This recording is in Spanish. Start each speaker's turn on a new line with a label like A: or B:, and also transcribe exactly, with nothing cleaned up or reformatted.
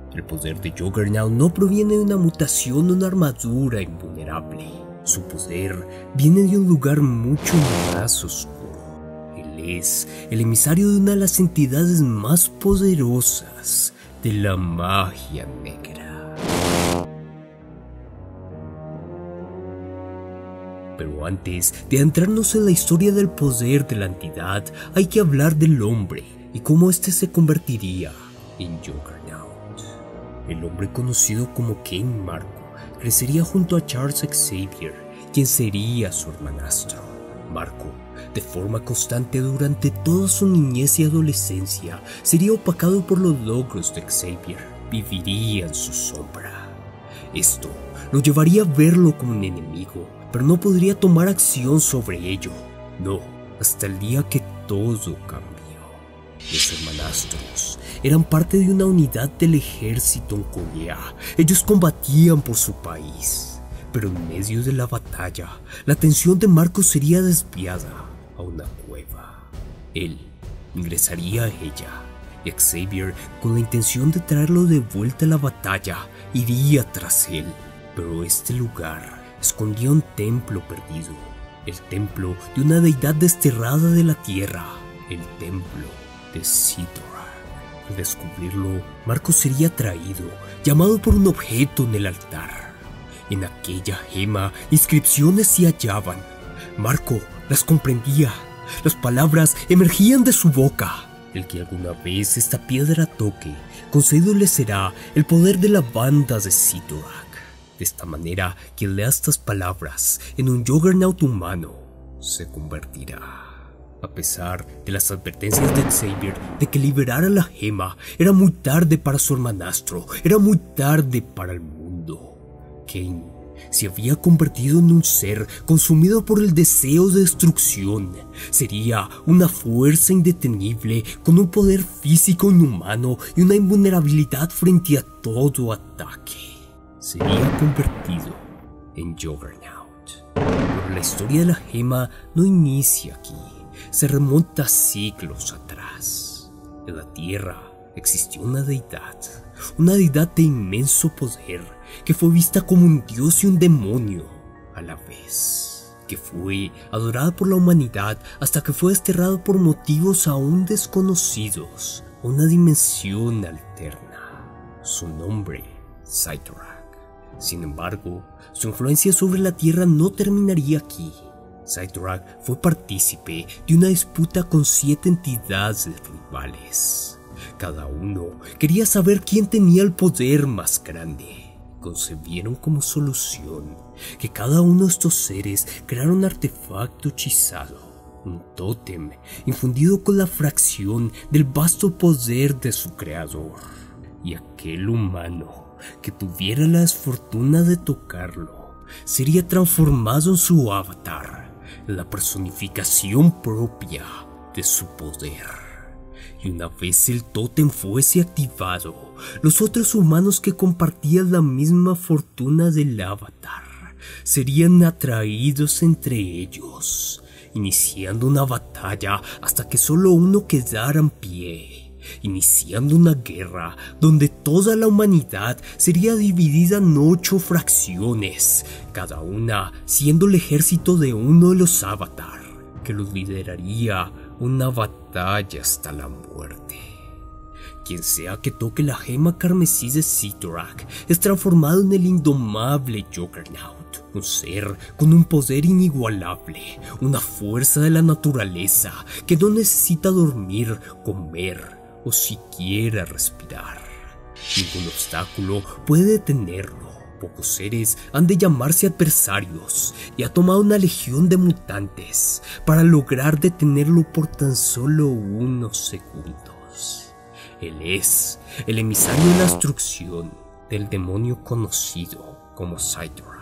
A: El poder de Juggernaut no proviene de una mutación o una armadura invulnerable. Su poder viene de un lugar mucho más oscuro. Él es el emisario de una de las entidades más poderosas de la magia negra. Pero antes de adentrarnos en la historia del poder de la entidad, hay que hablar del hombre y cómo éste se convertiría en Juggernaut. El hombre conocido como King Marko crecería junto a Charles Xavier, quien sería su hermanastro. Marko, de forma constante durante toda su niñez y adolescencia, sería opacado por los logros de Xavier. Viviría en su sombra. Esto lo llevaría a verlo como un enemigo, pero no podría tomar acción sobre ello. No, hasta el día que todo cambió. Los hermanastros eran parte de una unidad del ejército en Corea. Ellos combatían por su país. Pero en medio de la batalla, la atención de Marko sería desviada a una cueva. Él ingresaría a ella y Xavier, con la intención de traerlo de vuelta a la batalla, iría tras él. Pero este lugar escondía un templo perdido, el templo de una deidad desterrada de la tierra, el templo de Cyttorak. Al descubrirlo, Marko sería atraído, llamado por un objeto en el altar. En aquella gema, inscripciones se hallaban. Marko las comprendía. Las palabras emergían de su boca. El que alguna vez esta piedra toque, concedido le será el poder de la banda de Cyttorak. De esta manera, quien lea estas palabras en un Juggernaut humano se convertirá. A pesar de las advertencias de Xavier de que liberara la gema, era muy tarde para su hermanastro, era muy tarde para el mundo. Kane se había convertido en un ser consumido por el deseo de destrucción. Sería una fuerza indetenible con un poder físico inhumano y una invulnerabilidad frente a todo ataque. Sería convertido en Juggernaut. Pero la historia de la gema no inicia aquí. Se remonta siglos atrás. En la Tierra existió una deidad, una deidad de inmenso poder, que fue vista como un dios y un demonio a la vez, que fue adorada por la humanidad hasta que fue desterrado por motivos aún desconocidos a una dimensión alterna. Su nombre, Cyttorak. Sin embargo, su influencia sobre la Tierra no terminaría aquí. Cyttorak fue partícipe de una disputa con siete entidades rivales. Cada uno quería saber quién tenía el poder más grande. Concebieron como solución que cada uno de estos seres creara un artefacto hechizado, un tótem infundido con la fracción del vasto poder de su creador. Y aquel humano que tuviera la desfortuna de tocarlo sería transformado en su avatar, la personificación propia de su poder. Y una vez el tótem fuese activado, los otros humanos que compartían la misma fortuna del avatar serían atraídos entre ellos, iniciando una batalla hasta que solo uno quedara en pie, iniciando una guerra donde toda la humanidad sería dividida en ocho fracciones, cada una siendo el ejército de uno de los avatar, que los lideraría una batalla hasta la muerte. Quien sea que toque la gema carmesí de Cyttorak es transformado en el indomable Juggernaut, un ser con un poder inigualable, una fuerza de la naturaleza que no necesita dormir, comer o siquiera respirar. Ningún obstáculo puede detenerlo. Pocos seres han de llamarse adversarios y ha tomado una legión de mutantes para lograr detenerlo por tan solo unos segundos. Él es el emisario de la destrucción del demonio conocido como Cyttorak.